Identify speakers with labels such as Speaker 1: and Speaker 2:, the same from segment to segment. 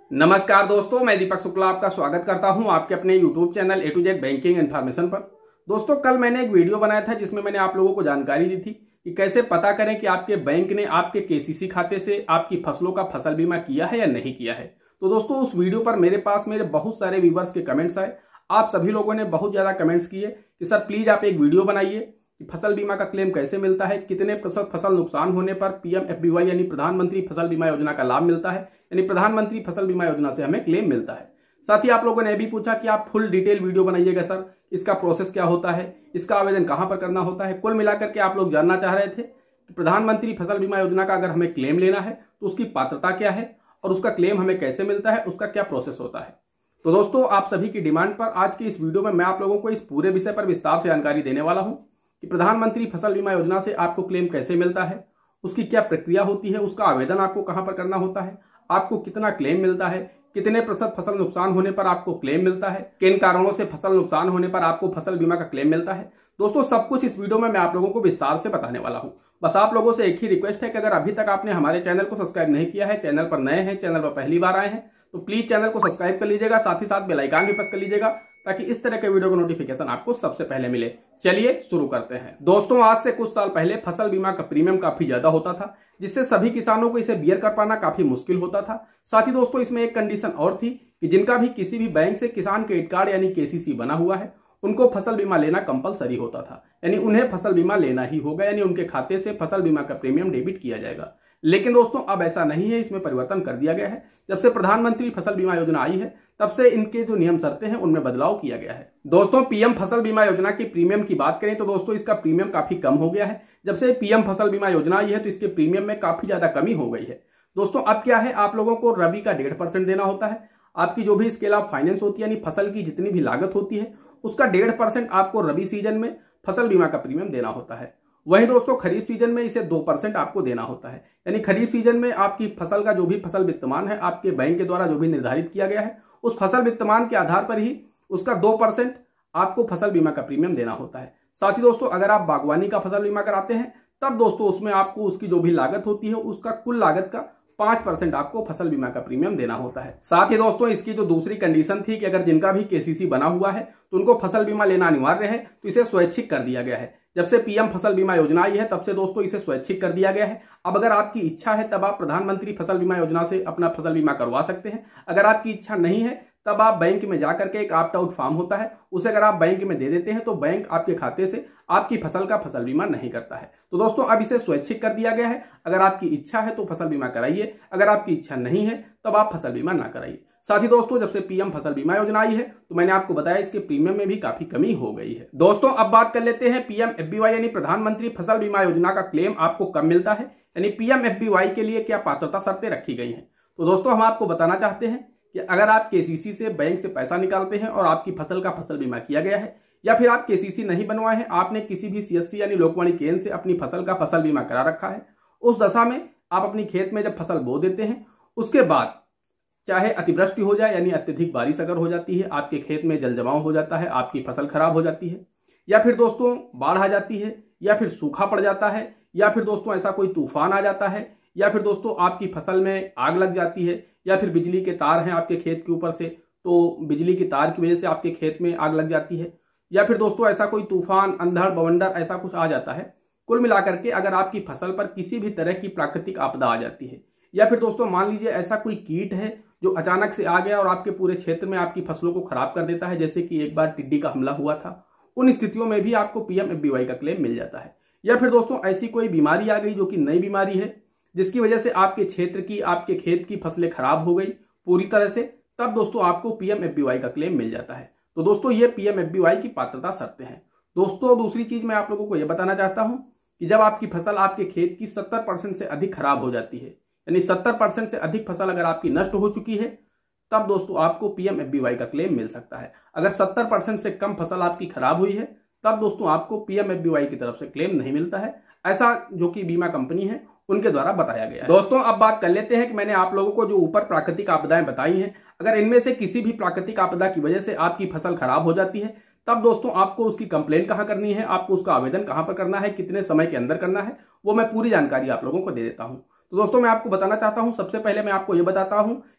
Speaker 1: नमस्कार दोस्तों, मैं दीपक शुक्ला आपका स्वागत करता हूं आपके अपने YouTube channel A to Z banking information पर। दोस्तों, कल मैंने एक वीडियो बनाया था जिसमें मैंने आप लोगों को जानकारी दी थी कि कैसे पता करें कि आपके बैंक ने आपके KCC खाते से आपकी फसलों का फसल बीमा किया है या नहीं किया है। तो दोस्तों, उस वीडियो पर मेरे बहुत सारे व्यूवर्स के कमेंट्स आए। आप सभी लोगों ने बहुत ज्यादा कमेंट्स किए कि सर प्लीज आप एक वीडियो बनाइए कि फसल बीमा का क्लेम कैसे मिलता है, कितने प्रतिशत फसल नुकसान होने पर PMFBY यानी प्रधानमंत्री फसल बीमा योजना का लाभ मिलता है, यानी प्रधानमंत्री फसल बीमा योजना से हमें क्लेम मिलता है। साथ ही आप लोगों ने भी पूछा कि आप फुल डिटेल वीडियो बनाइएगा सर, इसका प्रोसेस क्या होता है, इसका आवेदन कहां पर करना होता है। कुल मिलाकर के आप लोग जानना चाह रहे थे कि प्रधानमंत्री फसल बीमा योजना का अगर हमें क्लेम लेना है तो उसकी पात्रता क्या है और उसका क्लेम हमें कैसे मिलता है, उसका क्या प्रोसेस होता है। तो दोस्तों, आप सभी की डिमांड पर आज की इस वीडियो में मैं आप लोगों को इस पूरे विषय पर विस्तार से जानकारी देने वाला हूं कि प्रधानमंत्री फसल बीमा योजना से आपको क्लेम कैसे मिलता है, उसकी क्या प्रक्रिया होती है, उसका आवेदन आपको कहां पर करना होता है, आपको कितना क्लेम मिलता है, कितने प्रतिशत फसल नुकसान होने पर आपको क्लेम मिलता है, किन कारणों से फसल नुकसान होने पर आपको फसल बीमा का क्लेम मिलता है। दोस्तों, सब कुछ इस वीडियो में मैं आप लोगों को विस्तार से बताने वाला हूं। बस आप लोगों से एक ही रिक्वेस्ट है कि अगर अभी तक आपने हमारे चैनल को सब्सक्राइब नहीं किया है, चैनल पर नए हैं, चैनल पर पहली बार आए हैं, तो प्लीज चैनल को सब्सक्राइब कर लीजिएगा, साथ ही साथ बेल आइकन भी प्रेस कर लीजिएगा ताकि इस तरह के वीडियो का नोटिफिकेशन आपको सबसे पहले मिले। चलिए शुरू करते हैं। दोस्तों, आज से कुछ साल पहले फसल बीमा का प्रीमियम काफी ज्यादा होता था, जिससे सभी किसानों को इसे बियर कर पाना काफी मुश्किल होता था। साथ ही दोस्तों, इसमें एक कंडीशन और थी कि जिनका भी किसी भी बैंक से किसान क्रेडिट कार्ड यानी KCC बना हुआ है, उनको फसल बीमा लेना कंपलसरी होता था, यानी उन्हें फसल बीमा लेना ही होगा, यानी उनके खाते से फसल बीमा का प्रीमियम डेबिट किया जाएगा। लेकिन दोस्तों, अब ऐसा नहीं है, इसमें परिवर्तन कर दिया गया है। जब से प्रधानमंत्री फसल बीमा योजना आई है, तब से इनके जो नियम शर्तें हैं उनमें बदलाव किया गया है। दोस्तों, PM फसल बीमा योजना की प्रीमियम की बात करें तो दोस्तों, इसका प्रीमियम काफी कम हो गया है। जब से PM फसल बीमा योजना आई है तो इसके प्रीमियम में काफी ज्यादा कमी हो गई है। दोस्तों, अब क्या है, आप लोगों को रबी का 1.5% देना होता है। आपकी जो भी स्केल ऑफ फाइनेंस होती है, यानी फसल की जितनी भी लागत होती है, उसका 1.5% आपको रबी सीजन में फसल बीमा का प्रीमियम देना होता है। वहीं दोस्तों, खरीफ सीजन में इसे 2% आपको देना होता है। यानी खरीफ सीजन में आपकी फसल का जो भी फसल वित्तमान है, आपके बैंक के द्वारा जो भी निर्धारित किया गया है, उस फसल वित्तमान के आधार पर ही उसका 2% आपको फसल बीमा का प्रीमियम देना होता है। साथ ही दोस्तों, अगर आप बागवानी का फसल बीमा कराते हैं, तब दोस्तों उसमें आपको उसकी जो भी लागत होती है, उसका कुल लागत का 5% आपको फसल बीमा का प्रीमियम देना होता है। साथ ही दोस्तों, इसकी जो दूसरी कंडीशन थी कि अगर जिनका भी KCC बना हुआ है तो उनको फसल बीमा लेना अनिवार्य है, तो इसे स्वैच्छिक कर दिया गया है। जब से PM फसल बीमा योजना आई है, तब से दोस्तों इसे स्वैच्छिक कर दिया गया है। अब अगर आपकी इच्छा है तब आप प्रधानमंत्री फसल बीमा योजना से अपना फसल बीमा करवा सकते हैं। अगर आपकी इच्छा नहीं है, तब आप बैंक में जाकर के एक ऑप्ट आउट फॉर्म होता है, उसे अगर आप बैंक में दे देते हैं तो बैंक आपके खाते से आपकी फसल का फसल बीमा नहीं करता है। तो दोस्तों, अब इसे स्वैच्छिक कर दिया गया है। अगर आपकी इच्छा है तो फसल बीमा कराइए, अगर आपकी इच्छा नहीं है तब आप फसल बीमा ना कराइए। साथ ही दोस्तों, जब से PM फसल बीमा योजना आई है तो मैंने आपको बताया इसके प्रीमियम में भी काफी कमी हो गई है। दोस्तों, अब बात कर लेते हैं PMFBY यानी प्रधानमंत्री फसल बीमा योजना का क्लेम आपको कब मिलता है, यानी PMFBY के लिए क्या पात्रता शर्तें रखी गई हैं। तो दोस्तों, हम आपको बताना चाहते हैं कि अगर आप KCC से बैंक से पैसा निकालते हैं और आपकी फसल का फसल बीमा किया गया है, या फिर आप KCC नहीं बनवाए हैं, आपने किसी भी CSC यानी लोकवाणी केंद्र से अपनी फसल का फसल बीमा करा रखा है, उस दशा में आप अपनी खेत में जब फसल बो देते हैं, उसके बाद चाहे अतिवृष्टि हो जाए यानी अत्यधिक बारिश अगर हो जाती है, आपके खेत में जल जमाव हो जाता है, आपकी फसल खराब हो जाती है, या फिर दोस्तों बाढ़ आ जाती है, या फिर सूखा पड़ जाता है, या फिर दोस्तों ऐसा कोई तूफान आ जाता है, या फिर दोस्तों आपकी फसल में आग लग जाती है, या फिर बिजली के तार हैं आपके खेत के ऊपर से, तो बिजली के तार की वजह से आपके खेत में आग लग जाती है, या फिर दोस्तों ऐसा कोई तूफान, अंधड़ बवंडर ऐसा कुछ आ जाता है। कुल मिलाकर के अगर आपकी फसल पर किसी भी तरह की प्राकृतिक आपदा आ जाती है, या फिर दोस्तों मान लीजिए ऐसा कोई कीट है जो अचानक से आ गया और आपके पूरे क्षेत्र में आपकी फसलों को खराब कर देता है, जैसे कि एक बार टिड्डी का हमला हुआ था, उन स्थितियों में भी आपको PMFBY का क्लेम मिल जाता है। या फिर दोस्तों ऐसी कोई बीमारी आ गई जो कि नई बीमारी है, जिसकी वजह से आपके क्षेत्र की, आपके खेत की फसलें खराब हो गई पूरी तरह से, तब दोस्तों आपको PMFBY का क्लेम मिल जाता है। तो दोस्तों, ये PMFBY की पात्रता शर्तें हैं। दोस्तों, दूसरी चीज मैं आप लोगों को यह बताना चाहता हूं कि जब आपकी फसल आपके खेत की 70% से अधिक खराब हो जाती है, यानी 70% से अधिक फसल अगर आपकी नष्ट हो चुकी है, तब दोस्तों आपको PMFBY का क्लेम मिल सकता है। अगर 70% से कम फसल आपकी खराब हुई है, तब दोस्तों आपको PMFBY की तरफ से क्लेम नहीं मिलता है, ऐसा जो कि बीमा कंपनी है उनके द्वारा बताया गया है। दोस्तों, अब बात कर लेते हैं कि मैंने आप लोगों को जो ऊपर प्राकृतिक आपदाएं बताई हैं, अगर इनमें से किसी भी प्राकृतिक आपदा की वजह से आपकी फसल खराब हो जाती है, तब दोस्तों आपको उसकी कंप्लेंट कहां करनी है, आपको उसका आवेदन कहां पर करना है, कितने समय के अंदर करना है, वो मैं पूरी जानकारी आप लोगों को दे देता हूं। तो दोस्तों, मैं आपको बताना चाहता हूं, सबसे पहले मैं आपको ये बताता हूं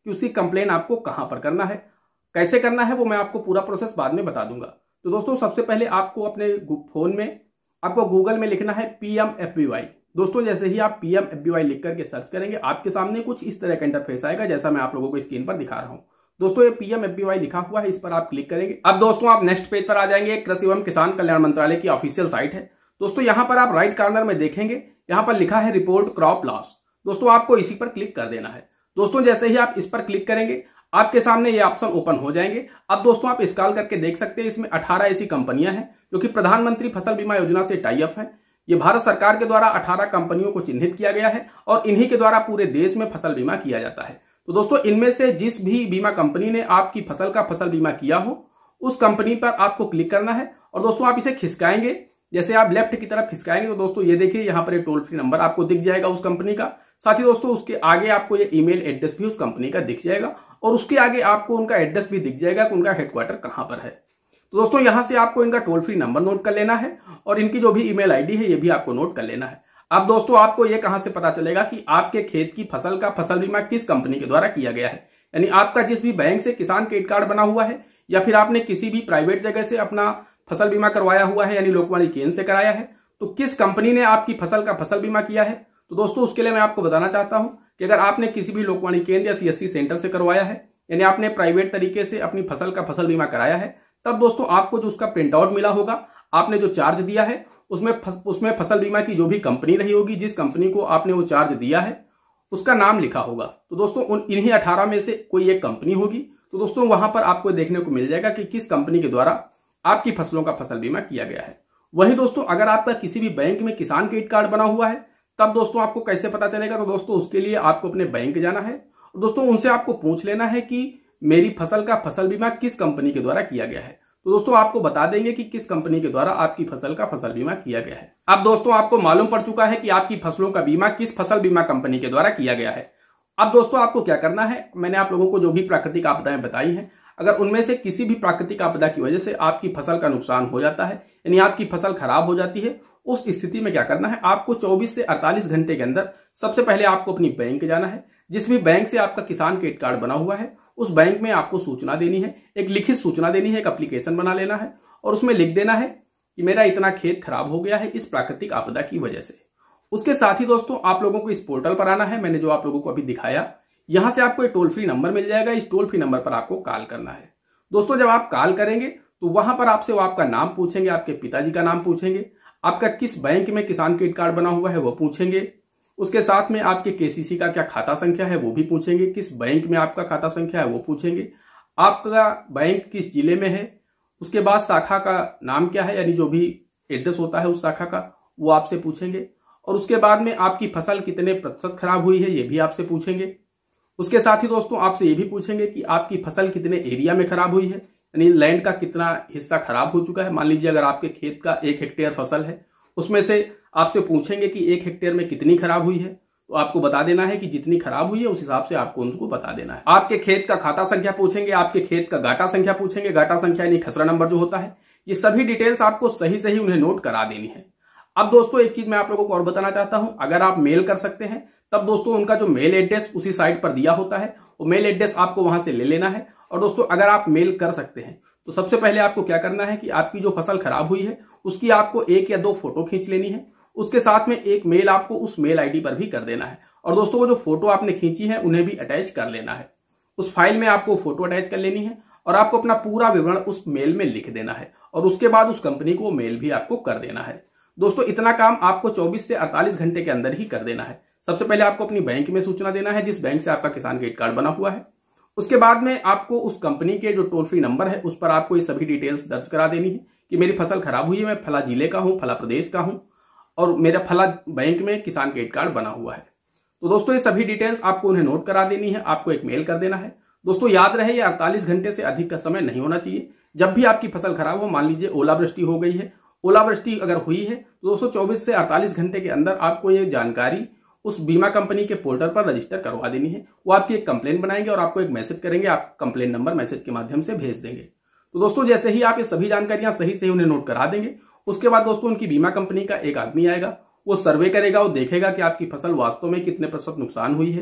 Speaker 1: कि उसकी कंप्लेन आपको कहां पर करना है, कैसे करना है, वो मैं आपको पूरा प्रोसेस बाद में बता दूंगा। तो दोस्तों सबसे पहले आपको अपने फोन में आपको गूगल में लिखना है PMFBY। दोस्तों जैसे ही आप PMFBY लिख करके सर्च करेंगे आपके सामने कुछ इस तरह का इंटरफेस आएगा जैसा मैं आप लोगों को स्क्रीन पर दिखा रहा हूं। दोस्तों ये PMFBY लिखा हुआ है, इस पर आप क्लिक करेंगे। अब दोस्तों आप नेक्स्ट पेज पर आ जाएंगे। कृषि एवं किसान कल्याण मंत्रालय की ऑफिशियल साइट है। दोस्तों यहां पर आप राइट कॉर्नर में देखेंगे, यहां पर लिखा है रिपोर्ट क्रॉप लॉस। दोस्तों आपको इसी पर क्लिक कर देना है। दोस्तों जैसे ही आप इस पर क्लिक करेंगे आपके सामने ये ऑप्शन ओपन हो जाएंगे। अब दोस्तों आप स्क्रॉल करके देख सकते हैं, इसमें 18 ऐसी कंपनियां हैं जो कि प्रधानमंत्री फसल बीमा योजना से टाई अप है। ये भारत सरकार के द्वारा 18 कंपनियों को चिन्हित किया गया है और इन्हीं के द्वारा पूरे देश में फसल बीमा किया जाता है। तो दोस्तों इनमें से जिस भी बीमा कंपनी ने आपकी फसल का फसल बीमा किया हो उस कंपनी पर आपको क्लिक करना है और दोस्तों आप इसे खिसकाएंगे। जैसे आप लेफ्ट की तरफ खिसकाएंगे तो दोस्तों ये देखिए यहाँ पर एक टोल फ्री नंबर आपको दिख जाएगा उस कंपनी का। साथ ही दोस्तों उसके आगे आपको ये ईमेल एड्रेस भी उस कंपनी का दिख जाएगा और उसके आगे आपको उनका एड्रेस भी दिख जाएगा कि उनका हेडक्वार्टर कहां पर है। तो दोस्तों यहां से आपको इनका टोल फ्री नंबर नोट कर लेना है और इनकी जो भी ईमेल आईडी है ये भी आपको नोट कर लेना है। अब दोस्तों आपको ये कहां से पता चलेगा कि आपके खेत की फसल का फसल बीमा किस कंपनी के द्वारा किया गया है, यानी आपका जिस भी बैंक से किसान क्रेडिट कार्ड बना हुआ है या फिर आपने किसी भी प्राइवेट जगह से अपना फसल बीमा करवाया हुआ है यानी लोकवाणी केंद्र से कराया है, तो किस कंपनी ने आपकी फसल का फसल बीमा किया है। तो दोस्तों उसके लिए मैं आपको बताना चाहता हूं कि अगर आपने किसी भी लोकवाणी केंद्र या CSC सेंटर से करवाया है यानी आपने प्राइवेट तरीके से अपनी फसल का फसल बीमा कराया है, तब दोस्तों आपको जो उसका प्रिंट आउट मिला होगा, आपने जो चार्ज दिया है उसमें फसल बीमा की जो भी कंपनी रही होगी, जिस कंपनी को आपने वो चार्ज दिया है उसका नाम लिखा होगा। तो दोस्तों इन्हीं 18 में से कोई एक कंपनी होगी। तो दोस्तों वहां पर आपको देखने को मिल जाएगा कि किस कंपनी के द्वारा आपकी फसलों का फसल बीमा किया गया है। वहीं दोस्तों अगर आपका किसी भी बैंक में किसान क्रेडिट कार्ड बना हुआ है तब दोस्तों आपको कैसे पता चलेगा। तो दोस्तों उसके लिए आपको अपने बैंक जाना है और दोस्तों उनसे आपको पूछ लेना है कि मेरी फसल का फसल बीमा किस कंपनी के द्वारा किया गया है। तो दोस्तों आपको बता देंगे कि किस कंपनी के द्वारा आपकी फसल का फसल बीमा किया गया है। अब दोस्तों आपको मालूम पड़ चुका है कि आपकी फसलों का बीमा किस फसल बीमा कंपनी के द्वारा किया गया है। अब दोस्तों आपको क्या करना है, मैंने आप लोगों को जो भी प्राकृतिक आपदाएं बताई हैं, अगर उनमें से किसी भी प्राकृतिक आपदा की वजह से आपकी फसल का नुकसान हो जाता है यानी आपकी फसल खराब हो जाती है, उस स्थिति में क्या करना है, आपको 24 से 48 घंटे के अंदर सबसे पहले आपको अपनी बैंक जाना है। जिस भी बैंक से आपका किसान क्रेडिट कार्ड बना हुआ है उस बैंक में आपको सूचना देनी है, एक लिखित सूचना देनी है, एक एप्लीकेशन बना लेना है और उसमें लिख देना है कि मेरा इतना खेत खराब हो गया है इस प्राकृतिक आपदा की वजह से। उसके साथ ही दोस्तों आप लोगों को इस पोर्टल पर आना है, मैंने जो आप लोगों को अभी दिखाया, यहां से आपको एक टोल फ्री नंबर मिल जाएगा। इस टोल फ्री नंबर पर आपको कॉल करना है। दोस्तों जब आप कॉल करेंगे तो वहां पर आपसे वो आपका नाम पूछेंगे, आपके पिताजी का नाम पूछेंगे, आपका किस बैंक में किसान क्रेडिट कार्ड बना हुआ है वो पूछेंगे, उसके साथ में आपके KCC का क्या खाता संख्या है वो भी पूछेंगे, किस बैंक में आपका खाता संख्या है वो पूछेंगे, आपका बैंक किस जिले में है, उसके बाद शाखा का नाम क्या है यानी जो भी एड्रेस होता है उस शाखा का वो आपसे पूछेंगे और उसके बाद में आपकी फसल कितने प्रतिशत खराब हुई है ये भी आपसे पूछेंगे। उसके साथ ही दोस्तों आपसे ये भी पूछेंगे कि आपकी फसल कितने एरिया में खराब हुई है यानी लैंड का कितना हिस्सा खराब हो चुका है। मान लीजिए अगर आपके खेत का 1 हेक्टेयर फसल है उसमें से आपसे पूछेंगे कि 1 हेक्टेयर में कितनी खराब हुई है, तो आपको बता देना है कि जितनी खराब हुई है उस हिसाब से आपको उनको बता देना है। आपके खेत का खाता संख्या पूछेंगे, आपके खेत का गाटा संख्या पूछेंगे, गाटा संख्या यानी खसरा नंबर जो होता है, ये सभी डिटेल्स आपको सही सही उन्हें नोट करा देनी है। अब दोस्तों एक चीज मैं आप लोगों को और बताना चाहता हूं, अगर आप मेल कर सकते हैं तब दोस्तों उनका जो मेल एड्रेस उसी साइट पर दिया होता है वो मेल एड्रेस आपको वहां से ले लेना है। और दोस्तों अगर आप मेल कर सकते हैं तो सबसे पहले आपको क्या करना है कि आपकी जो फसल खराब हुई है उसकी आपको 1 या 2 फोटो खींच लेनी है, उसके साथ में एक मेल आपको उस मेल आईडी पर भी कर देना है और दोस्तों वो जो फोटो आपने खींची है उन्हें भी अटैच कर लेना है। उस फाइल में आपको फोटो अटैच कर लेनी है और आपको अपना पूरा विवरण उस मेल में लिख देना है और उसके बाद उस कंपनी को मेल भी आपको कर देना है। दोस्तों इतना काम आपको 24 से 48 घंटे के अंदर ही कर देना है। सबसे पहले आपको अपनी बैंक में सूचना देना है जिस बैंक से आपका किसान क्रेडिट कार्ड बना हुआ है। उसके बाद में आपको उस कंपनी के जो टोल फ्री नंबर है उस पर आपको ये सभी डिटेल्स दर्ज करा देनी है कि मेरी फसल खराब हुई है, मैं फला जिले का हूं, फला प्रदेश का हूं और मेरा फला बैंक में किसान क्रेडिट कार्ड बना हुआ है। तो दोस्तों ये सभी डिटेल्स आपको उन्हें नोट करा देनी है, आपको एक मेल कर देना है। दोस्तों याद रहे ये 48 घंटे से अधिक का समय नहीं होना चाहिए। जब भी आपकी फसल खराब हो, मान लीजिए ओलावृष्टि हो गई है, ओलावृष्टि अगर हुई है तो दोस्तों 24 से 48 घंटे के अंदर आपको ये जानकारी उस बीमा कंपनी के पोर्टल पर रजिस्टर करवा देनी है। वो आपकी एक कंप्लेन बनाएंगे और आपको एक मैसेज करेंगे, आप कंप्लेन नंबर मैसेज के माध्यम से भेज देंगे। तो दोस्तों जैसे ही आप ये सभी जानकारियां सही से उन्हें नोट करा देंगे, उसके बाद दोस्तों उनकी बीमा कंपनी का एक आदमी आएगा, वो सर्वे करेगा, वो देखेगा कि आपकी फसल वास्तव में कितने प्रतिशत नुकसान हुई है।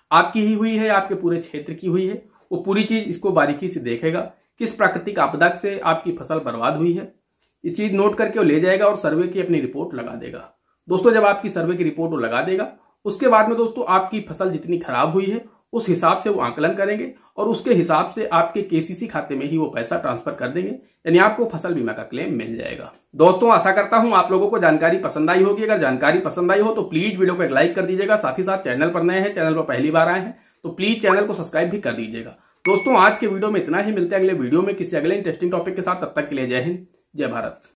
Speaker 1: आपकी ही हुई है, आपके पूरे क्षेत्र की हुई है, वो पूरी चीज इसको बारीकी से देखेगा। किस प्राकृतिक आपदा से आपकी फसल बर्बाद हुई है, ये चीज नोट करके वो ले जाएगा और सर्वे की अपनी रिपोर्ट लगा देगा। दोस्तों जब आपकी सर्वे की रिपोर्ट वो लगा देगा, उसके बाद में दोस्तों आपकी फसल जितनी खराब हुई है उस हिसाब से वो आकलन करेंगे और उसके हिसाब से आपके केसीसी खाते में ही वो पैसा ट्रांसफर कर देंगे, यानी आपको फसल बीमा का क्लेम मिल जाएगा। दोस्तों आशा करता हूं आप लोगों को जानकारी पसंद आई होगी। अगर जानकारी पसंद आई हो तो प्लीज वीडियो को एक लाइक कर दीजिएगा। साथ ही साथ चैनल पर नए हैं, चैनल पर पहली बार आए हैं तो प्लीज चैनल को सब्सक्राइब भी कर दीजिएगा। दोस्तों आज के वीडियो में इतना ही, मिलते हैं अगले वीडियो में किसी अगले इंटरेस्टिंग टॉपिक के साथ। तब तक के लिए जय हिंद, जय भारत।